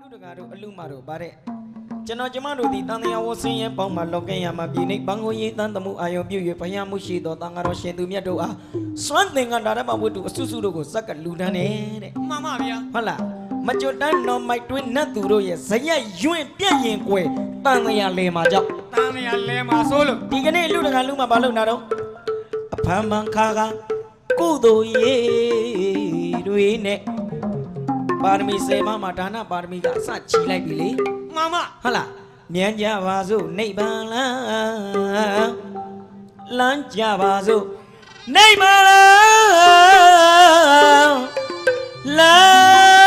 Ludagado, Alumaro, Bare. Janajamano, the Tania was saying, Poma, Lokayama, Bini, Bangoyi, Tantamu, Ayobu, Payamushi, Dotangaro, Shendumiadoa. Something another would do Susurugo, Saka Ludane. Mamma, Hala. Majodan no my twin Naturo, yes, say you ain't paying way. Tania Lema, Tania Lema solo. Digane Ludagaluma Balonado. A Pamankaga, Kudo ye, doing it. Parmi say Mama Dana, Parmi got such like Billy. Mama, Hala, Nyanja Vazu, Neighbor, Lanja Vazu, Neighbor, love.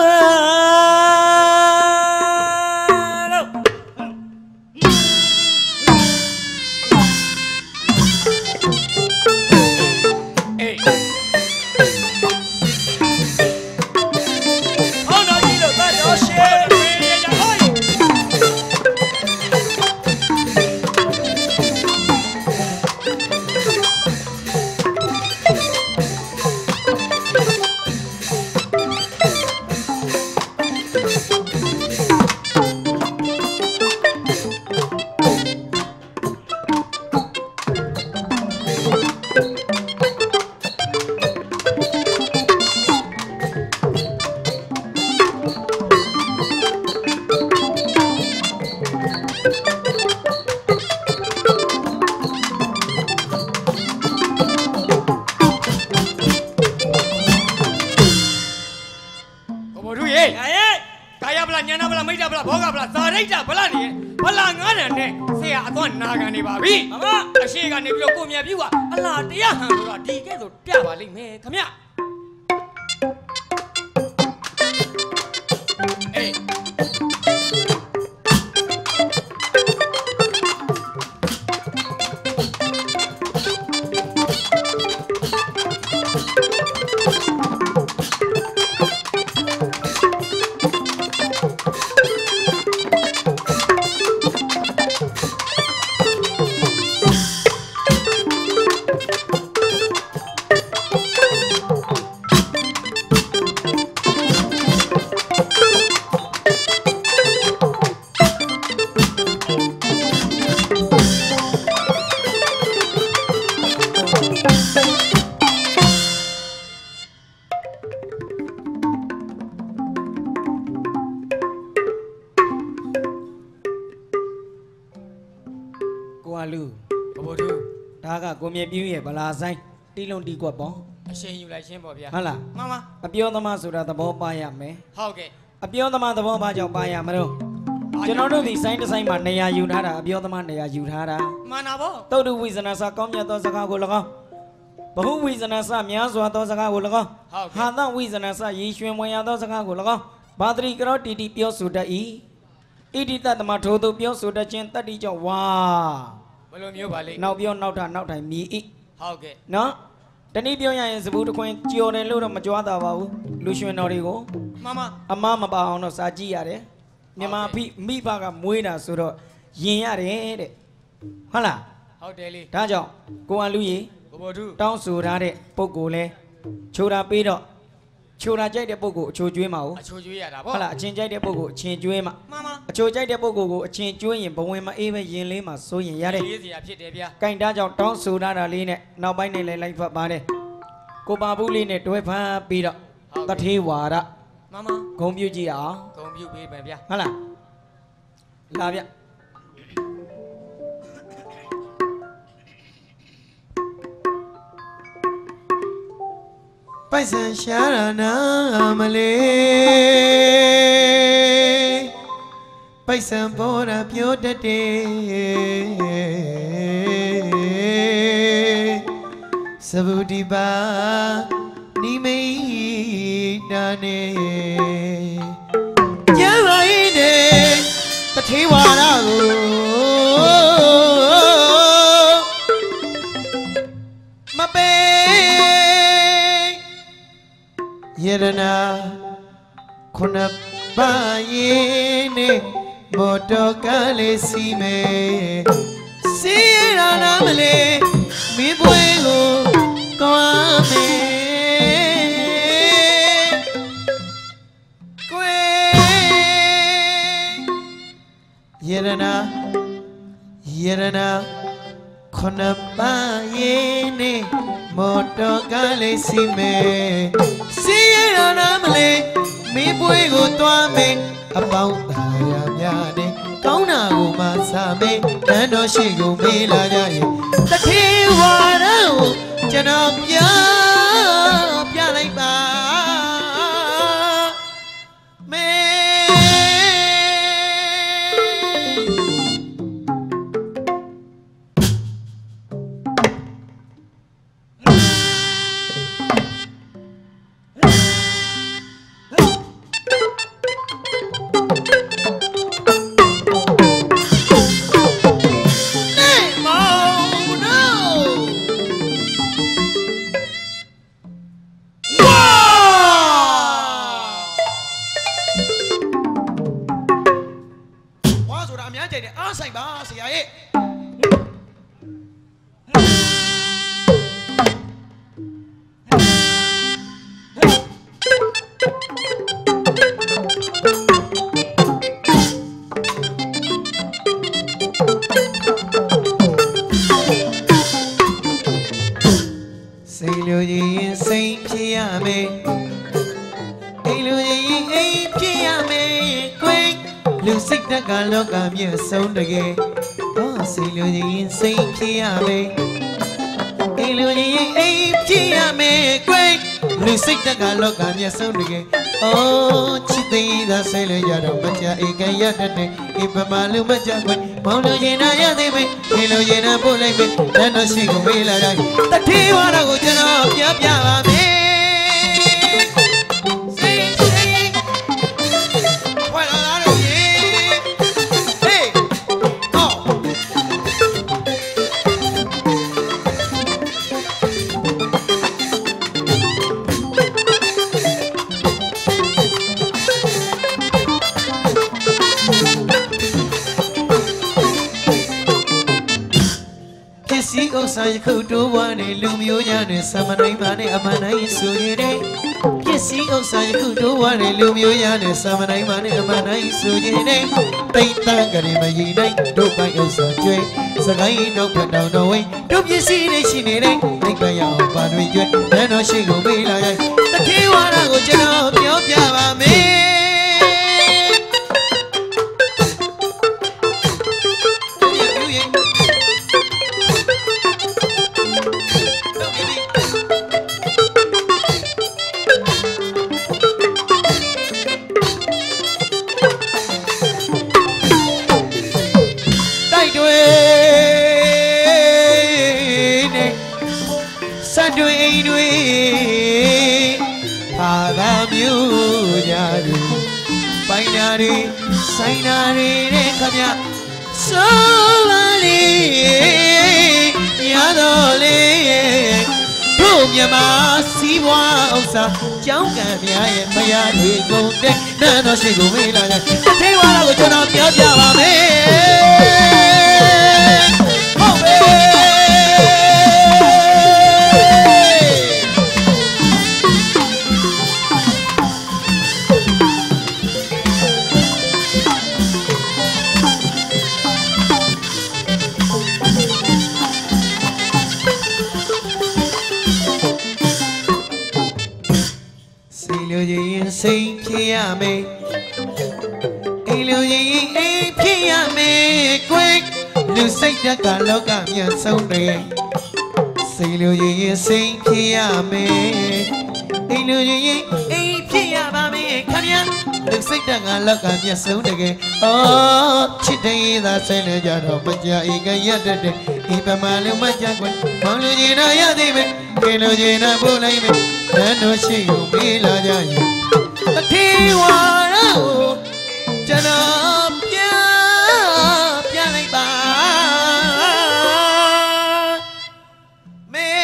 Tilon di gua bong. Asyik you like shen bobia. Hala. Mama. Apion the master at the bopaya me. How get? Apion the man the bopaja paya mero. General the sign the same man nea yudara. Apion the man nea yudara. Manabo. Todo wizanasa come ya dosaka gulaga. But who wizanasa miaswa dosaka gulaga? Hana wizanasa yishwin waya dosaka gulaga. Padri groti di pio suda e. Idita the mato to pio suda chenta di jo wa. Now beyond now time me. How get? No? The Nibian is a good coin, Gio and Lura Majuada, Lucian Origo. Mama, a mamma bound of Sagiare. Mama, me baga muina suro, yare. Hala. How daily? Tajo, go on Louis, down surare, Pogole, Chura Pido, Chura Jay de Pogo, Chojuema, Hala, change de Pogo, change Juema. Mama, a Chojay de Pogo, change Juema, Boema, even Yelima, so yare. Kind of down Sudana Line, now by Nele like Bade. Cobabuline to a Peter, but he wara. Mama, come you, Gia, come you, baby. Hala, love ya. Paisan Sharana Malay Paisan Bora Pioda Day Sabudiba Nime Dane Yavaine Patiwara Mabe Yerana Kunabayene Motokale Sime Sierra Namale Mi Buego Coame Yerana Yerana Konapa Yene Moto Kale Sime Sierra Male Mi Puego Tuame About Tayamyane Kauna Umasame Nano Shigu Mila Jaye Taki Warao Janopya Pyalaiba Sound again. Oh, see you say, Kiame. Kiame, great. Lucy, the Gallo, I'm your sound again. Oh, Chitty, the sailor, Yadamaja, Egayate, Ipamalu, Majaman, Mono Yena Yademe, Hilo Yena Buleme, then a single Villa. The Tiwana Gujano, Yap. Say kudu wane lumionya ne samanai mane amanai sujine. Kisi osai kudu wane lumionya ne samanai mane amanai sujine. Taita gari mayi nai dopai osajwe. Sagai no padau no way. Dop yesi ne shine ne. Nikaya opadwi jwe. Nano shigo bila yai. Takiwana go jeno pyo pyaba me. Sainari kanya solali yadole dumya masiwa osa jauka miya maya luigonde nano shigu mila te wala go chana pya pya ba me Say Kiame, Eloyi, Kiame, quick, you say the Galoga, yes, so big. Say Loyi, say Kiame, Eloyi, Kiame, come here, you say the Galoga, yes, so big. Oh, Chitty, the Senator of Maja, Igayade, Ipamalu Majagua, Molina Yadime, Elojina Bulame, Nano Shigu Mila. Tiwana Janopya Pyalaiba Me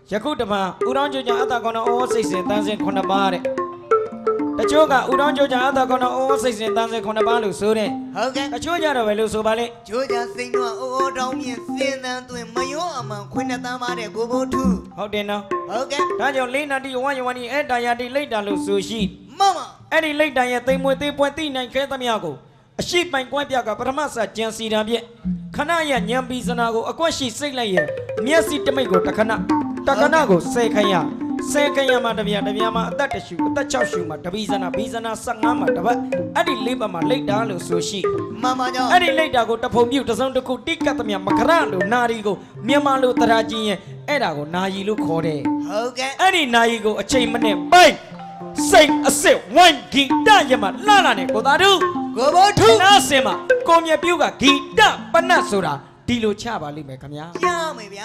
Yakutama, Uranjo Atakona all 6 and dancing Konabare. The Choga, Uranjo Atakona all 6 and dancing Konabalu Sure. Okay. A Choja Veluso Valley. Georgia sing no all down in sin and to Mayo among Quinatamare go too. How they know? Okay. Dajo Lena di one and Diadi later Lusushi. Mama. Any late Diet they went 3.9 Ketamiago. A sheep by Quapiaga, Pramasa, Jansi Rabia. Kanaya, Nyambi Zanago, a question say layer. Miasi Tamago, Takanago, say Kaya. Say Kayama, the Yama, that is you, the Chashuma, the Bizana, Sangama, the Adi Libama, late Dalu Sushi. Mama, Adi later go to Pomuta, on the Kutika, Macarando, Narigo, Miamalu Taraji, Edago, Nayi look Hore. Okay. Any Naigo, a chamber name, bye. Sing a silk, one geek, Dayama, Lalane, Kodadu. Go to Nasema, Comia Buga, Gita, Panasura, Dilo Chaba, Limecamia. Yeah, maybe.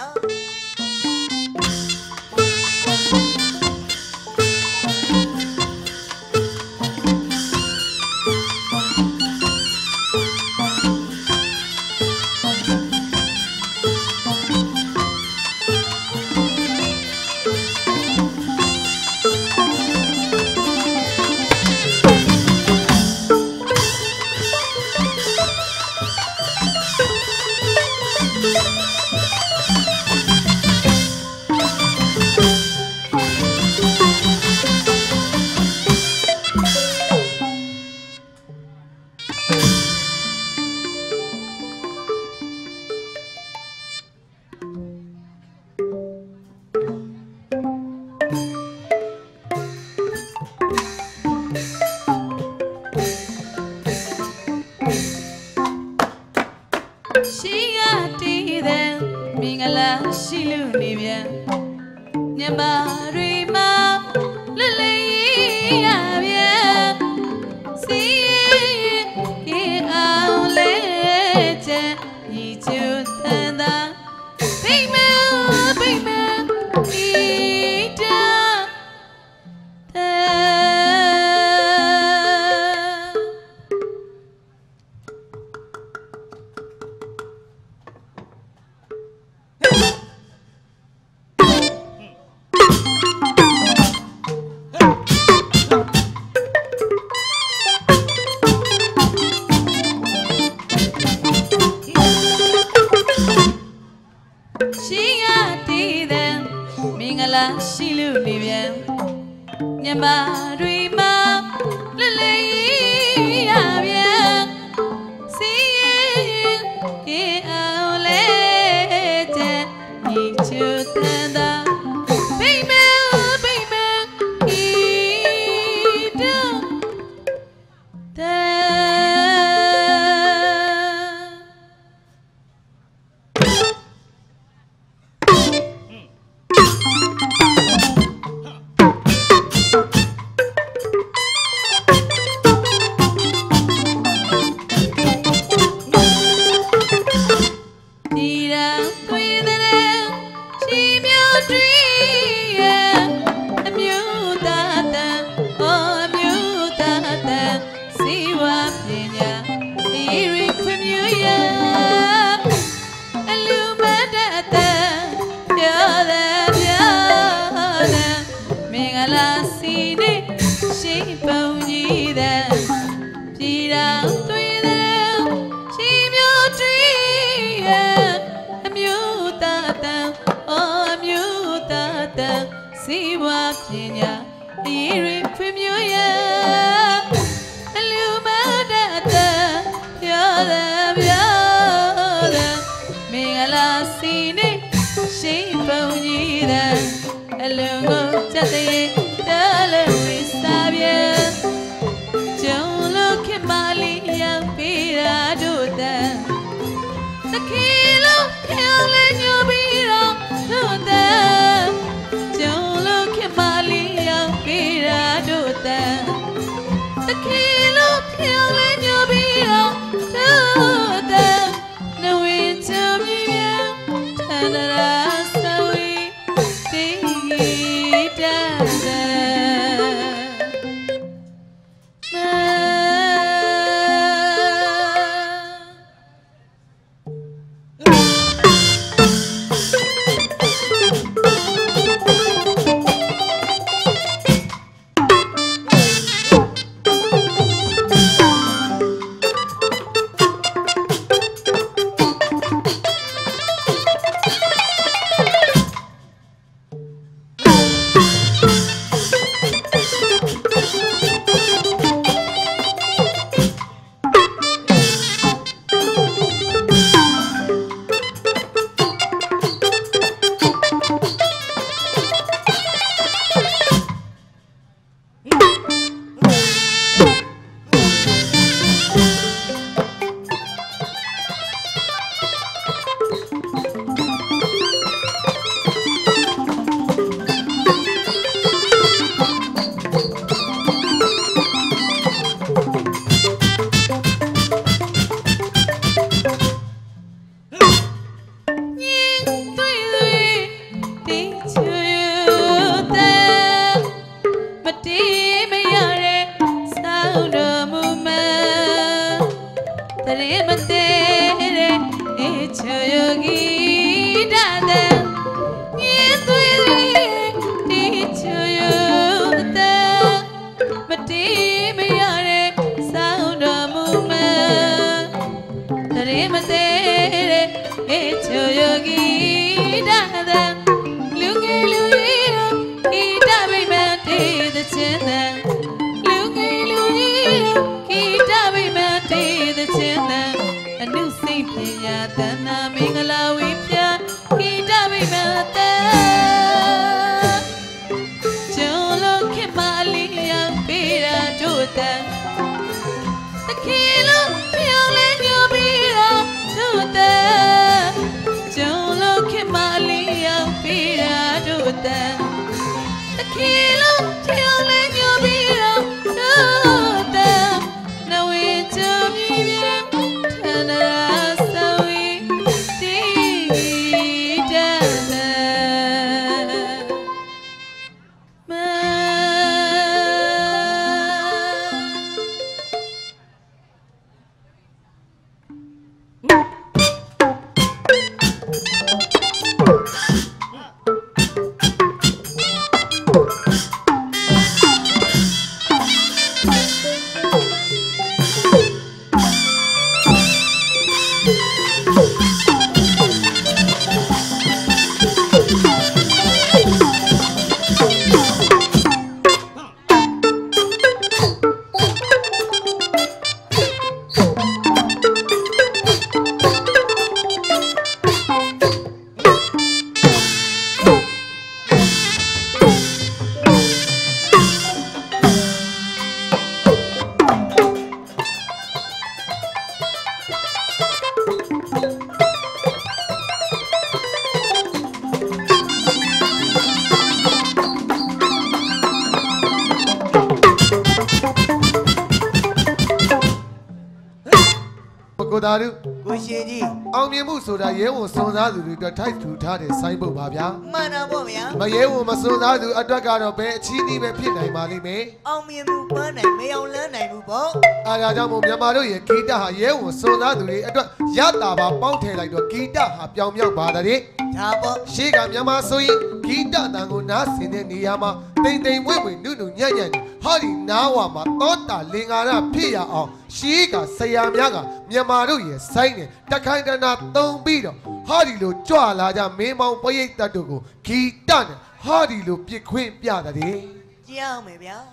ကိုသားတို့ကိုရှင်ကြီးအောင်မြင်မှုဆိုတာရဲဝန်စွန်စားသူတွေအတွက်ထိုက်ထူထားတဲ့စိုင်းပုတ်ပါဗျာမှန်တာပေါ့ဗျာမရဲဝန်မစွန်စားသူအတွက်ကတော့ဘယ်အချီးနှီးပဲဖြစ်နိုင်ပါလိမ့်မယ်အောင်မြင်မှုပန်းနိုင်မအောင်လန်းနိုင်ဘူးပေါ့အားဒါကြောင့်မို့မြန်မာတို့ရဲ့ဂီတဟာရဲဝန်စွန်စားသူတွေအတွက်ရတာပါပေါင်းထည့်လိုက်တော့ဂီတဟာပြောင်မြောက်ပါတဲ့ဒါပေါ့ရှေ့ကမြန်မာဆိုရင်ဂီတတန်ကိုနားဆင်တဲ့နေရာမှာတိမ်တိမ်ဝိဝိနုနုညံ့ညံ့ဟောဒီနားဝါမှာသောတာလင်္ကာရဖြစ်ရအောင်ရှေ့ကဆရာများကမြန်မာတို့ရဲ့စိုင်းနဲ့တခိုင်တနာသုံးပြီးတော့ဟောဒီလိုကြွလာကြမင်းမောင်ပရိသတ်တို့ကိုဂီတနဲ့ဟောဒီလိုပြစ်ခွင့်ပြတဲ့ကြောက်မယ်ဗျာ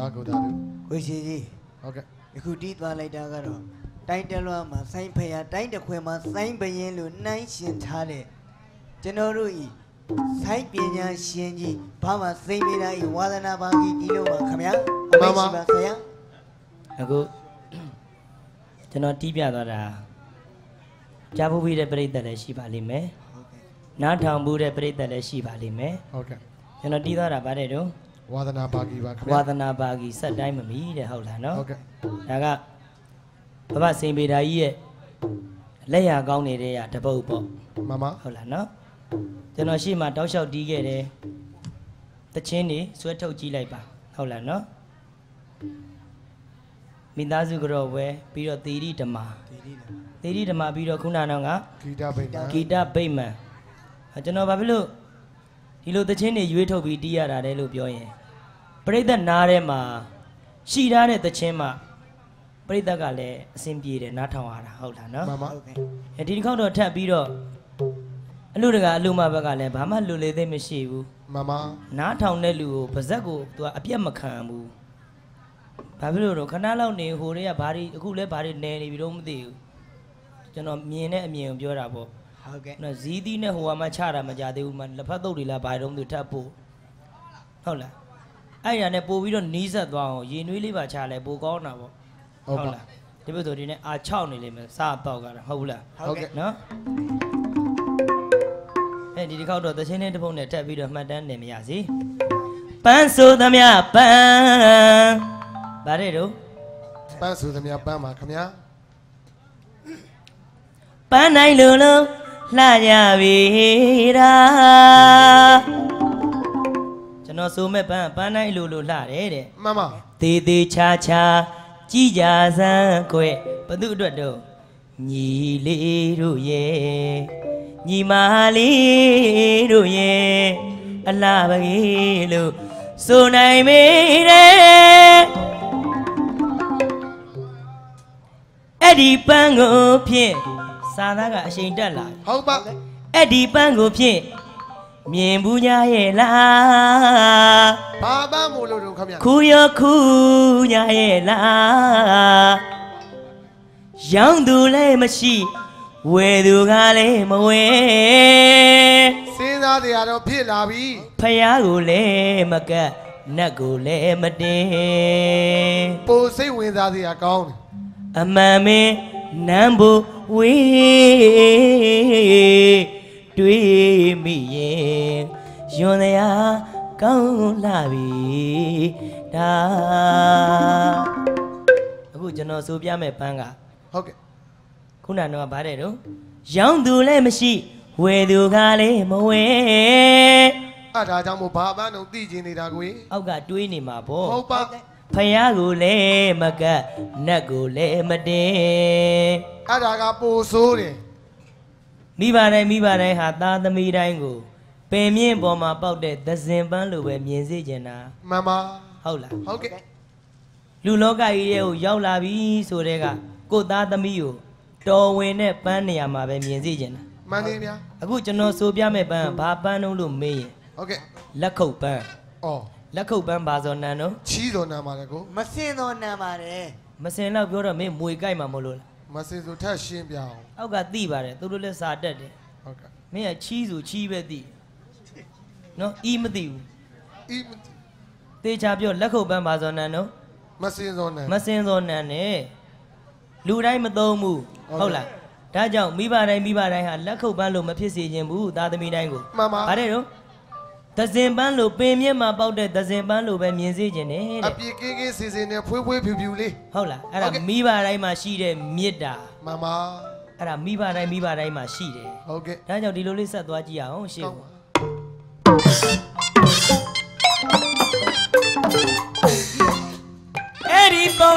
ကိုသားတို့ကိုရှိကြီးဟုတ်ကဲ့အခုတီးသွားလိုက်တာကတော့တိုင်းတလွှာမှာစိုင်းဖရာတိုင်းတစ်ခွင်မှာစိုင်းဘရင်လို့နှိုင်းရှင်ထားတဲ့ကျွန်တော်တို့ဤစိုင်းပညာရှင်ကြီးဘာမှစိမ့်မိတာဤဝါသနာပါကြီးဒီလိုပါခင်ဗျာအမေရှိပါဆရာအခုကျွန်တော်တီးပြသွားတာကြားဖို့ပြီးတဲ့ပြိတ္တလည်းရှိပါလိမ့်မယ်နားထောင်ဖို့တဲ့ပြိတ္တလည်းရှိပါလိမ့်မယ်ဟုတ်ကဲ့ကျွန်တော်တီးသွားတာဗါတဲ့တော့ဝါသနာပါကြီးပါခင်ဗျာဝါသနာပါကြီးစက်တိုင်းမမီတဲ့ဟုတ်လားနော်ဟုတ်ကဲ့ဒါကဘဘစိန်ပေတာကြီးရဲ့လက်ရကောင်းနေတဲ့ရတပုတ်ပေါ့မမဟုတ်လားနော်ကျွန်တော်ရှေ့မှာတောက်လျှောက်တီးခဲ့တယ်တချင်းနေဆွဲထုတ်ကြည့်လိုက်ပါဟုတ်လားနော်မိသားစုကြော်ပဲပြီးတော့သီရိဓမ္မာသီရိဓမ္မာပြီးတော့ခုနကတော့ကဂီတပိတ်ဂီတဗိမ္မာန်ကျွန်တော်ဘာဖြစ်လို့ဒီလိုတချင်းတွေရွေးထုတ်ပြီးတီးရတာလဲလို့ပြောရင်ပရိသတ်နားထဲမှာရှိထားတဲ့တချင်းမှာပရိသတ်ကလည်းအဆင်ပြေတယ်နားထောင်ရတာဟုတ်လားနော်မမဒီတစ်ခေါက်တော့ထပ်ပြီးတော့အလူတကအလူမဘက်ကလည်းဘာမှလူလေသိမရှိဘူးမမနားထောင်တဲ့လူကိုပါဇက်ကိုသူကအပြတ်မခံဘူးဘာဖြစ်လို့တော့ခဏလောက်နေဟိုတွေကဘာတွေအခုလဲဘာတွေနေနေပြီတော့မသိဘူးကျွန်တော်မြင်တဲ့အမြင်ကိုပြောတာပေါ့ဟုတ်ကဲ့နော်ဇီးသီးနဲ့ဟိုကမှချတာမကြသေးဘူးမှလက်ဖက်တုပ်တွေလားဘာတွေတော့မသိထပ်ဖို့ဟုတ်လားအဲ့ရနဲ့ပို့ပြီးတော့နီးဆက်သွားအောင်ရေနွေးလေးပါချလဲပိုကောင်းတာပေါ့ဟုတ်ပါလားဒီဘက်ဆိုဒီနဲ့အာ6နေလိမ့်မယ်စားတော့ကြတာဟုတ်ဘူးလားဟုတ်ကဲ့နော်အဲဒီတစ်ခေါက်တော့သချင်းလေးတစ်ပုဒ်နဲ့တက်ပြီးတော့မှတ်တမ်းနေမရစီပန်းဆိုသမျှပန်းဗါတဲ့တို့ပန်းစုသမျှပန်းပါခင်ဗျာပန်းနိုင်လုံးလုံးလှကြပြီတာကျွန်တော်ဆိုမဲ့ပန်းနိုင်လိုလိုလှတယ်တဲ့မမသေးသေးချာချာကြည်ကြစမ်းခွဲဘသူအတွက်တော့ညီလေးတို့ရဲ့ညီမလေးတို့ရဲ့အလားပကြီးလို့ဆိုနိုင်မေတဲ့အဲ့ဒီပန်းကိုဖြင့်စာသားကအချိန်တက်လာဟုတ်ပါအဲ့ဒီပန်းကိုဖြင့်မြင်ဘူး냐ရဲ့လားဘာပန်းမို့လို့တော့ခင်ဗျာခူရခူ냐ရဲ့လားရောင်းသူလည်းမရှိဝယ်သူကလည်းမဝယ်စဉ်းစားတရားတော့ဖြစ်လာပြီဖယားကိုလည်းမကတ်နတ်ကိုလည်းမတင်ပိုစိတ်ဝင်စားစရာကောင်းတယ်အမှန်မင်းနမ်းဖို့ဝေးတွေးမိရင်ယွန်တရားကောင်းလာပြီဒါအခုကျွန်တော်ဆိုပြမယ်ပန်းကဟုတ်ကဲ့ခုနကတော့ဗါတဲ့တော့ရောင်းသူလည်းမရှိဝယ်သူကလည်းမဝယ်အဲ့ဒါကြောင့်မို့ဘာပန်းတော့သိကျင်နေတာကိုအောက်ကတွေးနေမှာပေါ့ဟုတ်ပါဖယားကိုလည်းမကတ်နတ်ကိုလည်းမတင်အဲ့ဒါကပိုဆိုးတယ်မိဘတိုင်းဟာသားသမီးတိုင်းကိုပင်မြင့်ပေါ်မှာပေါက်တဲ့သဇင်ပန်းလိုပဲမြင်စေချင်တာမမဟုတ်လားဟုတ်ကဲ့လူလောကကြီးရဲ့ကိုရောက်လာပြီဆိုတဲ့ကကိုသားသမီးကိုတော်ဝင်တဲ့ပန်းနေရာမှာပဲမြင်စေချင်တာမှန်တယ်ဗျာအခုကျွန်တော်ဆိုပြမဲ့ပန်းဘာပန်းတော့လို့မေးရင်ဟုတ်ကဲ့လက်ခုပ်ပန်းအော်လက်ခုပ်ပန်းဘာစောနန်းတော့ချီးတော်နာမှာလေကိုမစင်တော့နံပါတယ်မစင်တော့ပြောတော့မင်းမွေကြိုက်မှာမလို့လားမစင်ဆိုထက်ရှင်းပြအောင်အောက်ကသိပါတယ်သူတို့လည်းစာတက်တယ်ဟုတ်ကဲ့မင်းကချီးဆိုချီးပဲသိနော်အီးမသိဘူးအီတေချာပြောလက်ခုပ်ပန်းဘာစောနန်းတော့မစင်စောနာမစင်စောနန်းနဲ့လူတိုင်းမသုံးဘူးဟုတ်လားဒါကြောင့်မိဘတိုင်းဟာလက်ခုပ်ပန်းလို့မဖြစ်စေခြင်းဘူးသားသမီးတိုင်းကိုမမဗါတဲ့တော့သဇင်ပန်းလို့ပင်မြင့်မှာပေါက်တဲ့သဇင်ပန်းလို့ပဲမြင်စေခြင်းနဲ့အတဲ့ပြေကင်းကင်းစင်စင်နဲ့ဖွေးဖွေးဖြူဖြူလေးဟုတ်လားအဲ့ဒါမိဘတိုင်းမှာရှိတဲ့မေတ္တာမမအဲ့ဒါမိဘတိုင်းမှာရှိတယ်ဟုတ်ကဲ့ဒါကြောင့်ဒီလိုလေးဆက်သွားကြည့်အောင်ရှေ့ကောင်းကပါအဲ့ဒီပုံ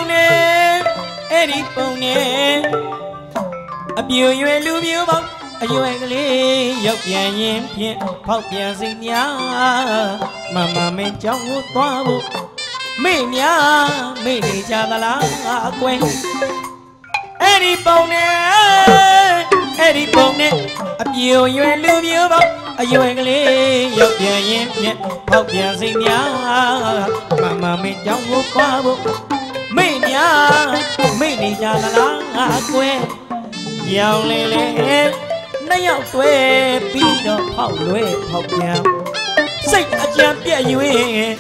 နဲ့အပြူရွယ်လူမျိုးပေါင်းအရွယ်ကလေးရောက်ပြန်ရင်ဖြင့်ဖောက်ပြန်စိတ်များမမမင်းကြောင့်ကိုသွားဖို့မေ့များမေ့နေကြသလားအကွယ်အဲ့ဒီပုံနဲ့အပြူရွယ်လူမျိုးပေါင်းအရွယ်ကလေးရောက်ပြန်ရင်မြက်ဖောက်ပြန်စိတ်များမမမင်းကြောင့်ကိုသွားဖို့မိများမိနေကြသလားကွယ်ရောင်လေးလေးနှစ်ယောက်တွဲပြီးတော့ဖောက်လွဲဖောက်ပြန်စိတ်အကြံပြည့်၍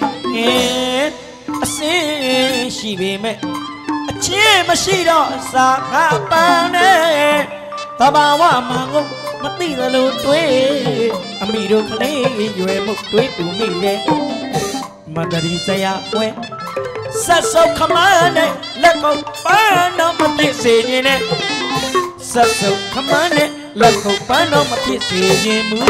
အစင်းရှိပေမဲ့အချင်းမရှိတော့စာခပန်းနဲ့တဘာဝမှာငုံမသိသလိုတွေးအမိတို့ကလေးရွယ်မှုတွေးတူမိတယ်မတရီစရာပွဲဆက်စုပ်ခမန်းနဲ့လက်ကုပ်ပန်းတော့မဖြစ်စေခြင်းနဲ့ဆက်စုပ်ခမန်းနဲ့လက်ကုပ်ပန်းတော့မဖြစ်စေခြင်းမူ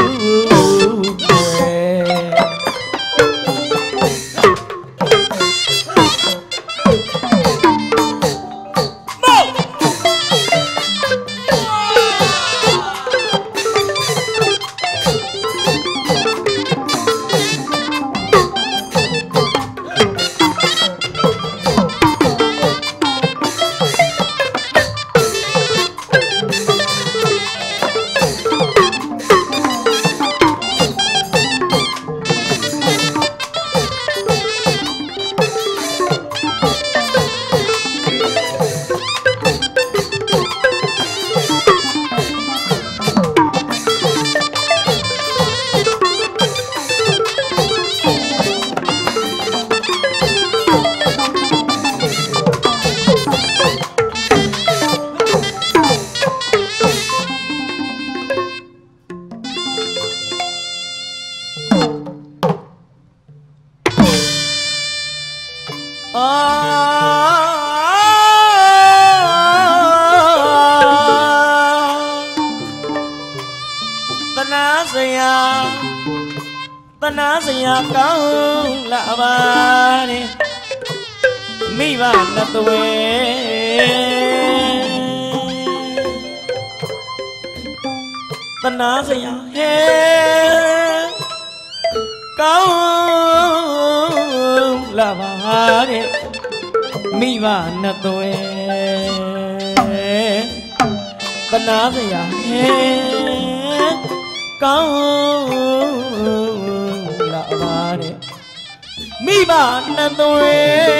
တနာစရာကောင်းလာပါနဲ့မိဘနှစ်သွဲတနာစရာဟဲကောင်းလာပါနဲ့မိဘနှစ်သွဲတနာစရာဟဲကောင်းလာပါနဲ့မိဘနှစ်သွဲ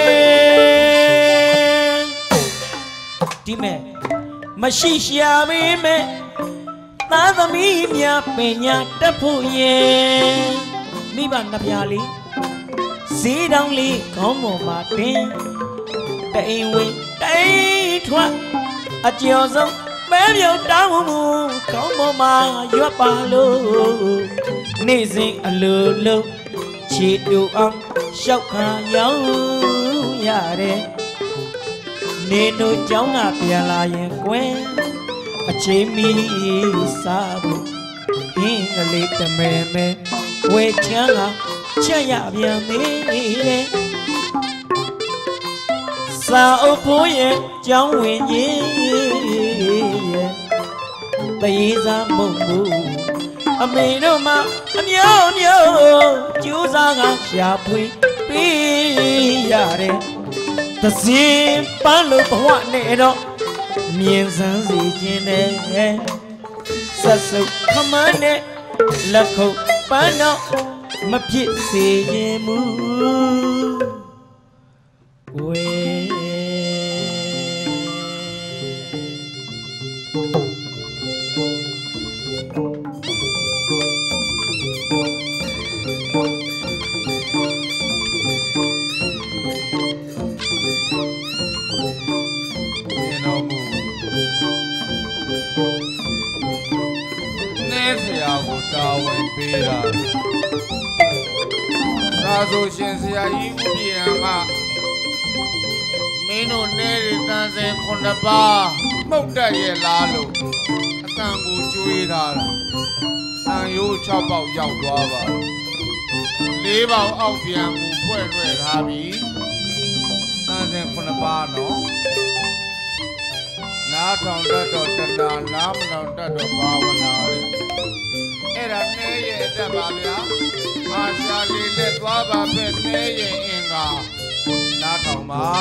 ဒီမဲ့မရှိရှာပေမဲ့သားသမီးများပညာတတ်ဖို့ရဲ့မိဘနှစ်ပြားလေးဈေးတောင်းလေးခေါင်းပေါ်မှာတင်တိမ်ဝင်တိမ်ထွက်အကျော်ဆုံးမဲပြုတ်တောင်းမှုခေါင်းပေါ်မှာရွက်ပါလို့နေ့စဉ်အလိုလိုခြေတူအောင်ရှောက်ခါရောက်ရတယ်နေတို့เจ้าကပြန်လာရင်ကွယ်အချိန်မီစားဖို့အင်းကလေးတမဲမဲဝဲချမ်းကချက်ရပြန်သေးတယ်စာအုပ်ဖို့ရဲ့ကျောင်းဝင်ရင်ရဲ့တရေစားမုံဘူးအမေတို့မှအမျိုးမျိုးကျူးစားကရှာဖွေပေးရတယ်သစင်ပန်းလို့ဘဝနဲ့တော့မြင်စမ်းစီခြင်းနဲ့ဆက်စုပ်ခမန်းနဲ့လက်ခုပ်ပန်းတော့မဖြစ်စေရင်မူဝေတာဝန်ပေးတာသာဆိုရှင်ဆရာကြီးဦးပြည်ဟန်ကမင်းတို့နဲ့ရတန်စင်9ပါးမှုတ်တက်ရဲ့လားလို့အတန်ကိုကျွေးထားတာတန်ရိုး6ပေါက်ရောက်သွားပါ4ပေါက်အောက်ပြန်ကိုဖွဲ့လွှဲထားပြီတန်စင်9ပါးနော်နားထောင်တတ်တော့တဏှာနားမထောင်တတ်တော့ဘာဝနာလေအဲ့ဒါနဲ့ရဲ့အတက်ပါဗျာအာရှာလေးလက်သွားပါပဲနဲ့ရဲ့အင်္ဂါနားထောင်ပါ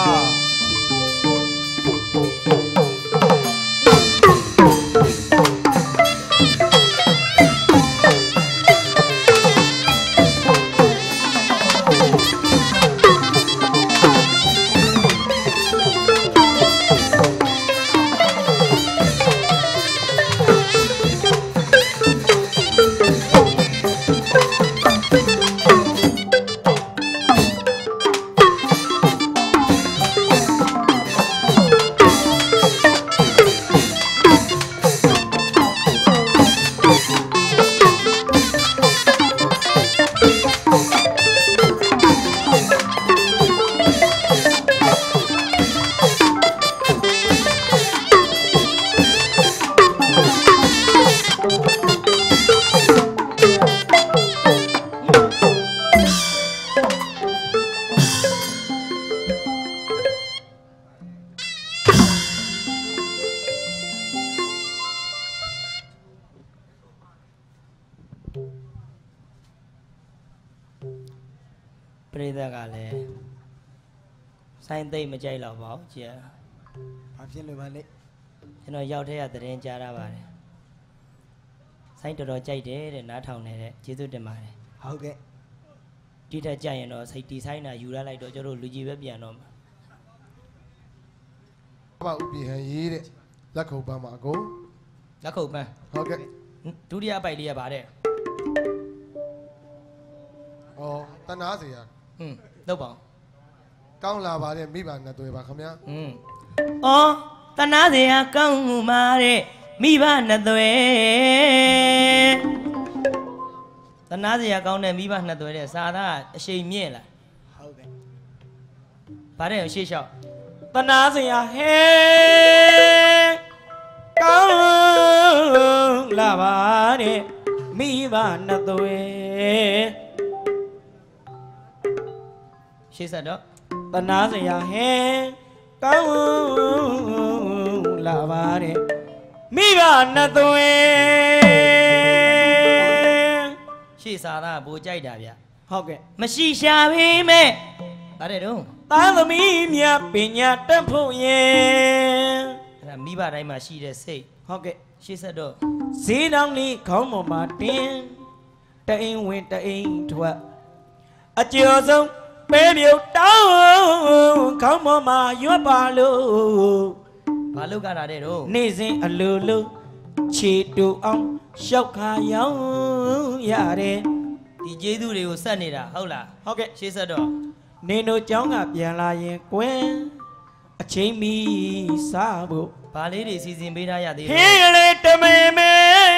ပရိသတ်ကလည်းစိုင်းသိမ့်မကြိုက်တော့ပါဘူးကြာဘာဖြစ်လို့ပါလဲကျွန်တော်ရောက်တဲ့ရသတင်းကြားရပါတယ်စိုင်းတော်တော်ကြိုက်တယ်တဲ့နားထောင်နေတဲ့ကျေးဇူးတင်ပါတယ်ဟုတ်ကဲ့ဒီထက်ကြရင်တော့စိတ်တီဆိုင်တာယူရလိုက်တော့ကျွန်တော်လူကြီးပဲပြန်တော့မှာဘာဥပိဟံရေးတဲ့လက်ခုပ်ပန်းမှာအကိုလက်ခုပ်ပန်းဟုတ်ကဲ့ဒုတိယပိုက်လေးရပါတယ်ဩတနာစရာတော့ပါကောင်းလာပါတယ်မိဘနှစ်သွေးပါခင်ဗျာအော်တနာစရာကောင်းမှုမှာတဲ့မိဘနှစ်သွေးတနာစရာကောင်းတဲ့မိဘနှစ်သွေးတဲ့စာသားအရှိန်မြင့်လာဟုတ်ကဲ့ဗါတဲ့ရှေ့လျှောက်တနာစရာဟဲကောင်းလာပါတဲ့မိဘနှစ်သွေးရှေ့ဆက်တော့တနာစရာဟဲကောင်းလာပါတဲ့မိဘနှစ်သွေးရှေ့စာသားဘူကြိုက်တာဗျဟုတ်ကဲ့မရှိရှာပေမဲ့ဗါတဲ့တော့သားသမီးမြတ်ပညာတတ်ဖို့ရဲ့အဲ့ဒါမိဘတိုင်းမှာရှိတဲ့စိတ်ဟုတ်ကဲ့ရှေ့ဆက်တော့ဈေးတောင်လေးခေါင်းပေါ်မှာတင်တအိမ်ဝင်တအိမ်ထွက်အကျော်ဆုံးပဲမြုပ်တောင်းခေါင်းပေါ်မှာရွတ်ပါလို့ဘာလို့ကတာတဲ့တော့နေ့စဉ်အလိုလိုခြေတူအောင်ရှောက်ခါရောင်းရတယ်ဒီကျေးဇူးတွေကိုဆက်နေတာဟုတ်လားဟုတ်ကဲ့ရှေ့ဆက်တော့နင်တို့ကျောင်းကပြန်လာရင်ကွယ်အချိန်မီစားဖို့ဘာလေးတွေစီစဉ်ပေးထားရသေးလဲဟင်းလေတမေမေ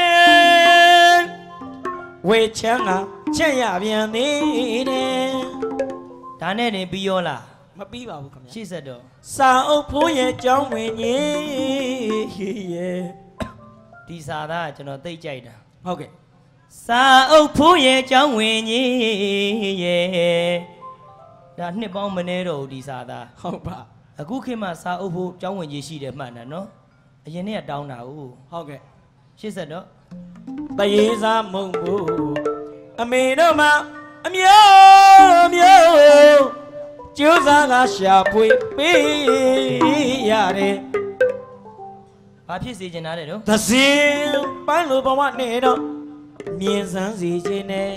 ဝေချမ်းကချက်ရပြန်သေးတယ်ဒါနဲ့နေပြီးရောလားမပြီးပါဘူးခင်ဗျာရှေ့ဆက်တော့စာအုပ်ဖိုးရဲ့ကျောင်းဝင်ကြီးရဲ့ဒီစာသားကျွန်တော်သိကြိုက်တာဟုတ်ကဲ့စာအုပ်ဖိုးရဲ့ကျောင်းဝင်ကြီးရဲ့ဒါနှစ်ပေါင်းမနေတော့ဒီစာသားဟုတ်ပါအခုခေတ်မှာစာအုပ်ဖို့ကျောင်းဝင်ကြီးရှိတယ်မှန်တယ်နော်အရင်ကတောင်းတာဟုတ်ကဲ့ရှေ့ဆက်တော့တရေစားမုံဖို့အမေတို့မှအမျိုးမျိုးကျိုးစားကရှာဖွေပေးရတယ်ဘာဖြစ်စေချင်တာလဲတော့သစင်ပန်းလိုဘဝနဲ့တော့မြင်စမ်းစေခြင်းနဲ့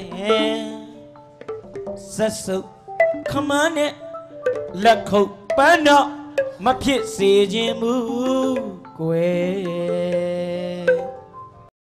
ဆက်စုပ်ခမန်းနဲ့လက်ခုပ်ပန်းတော့မဖြစ်စေခြင်းမူကွယ်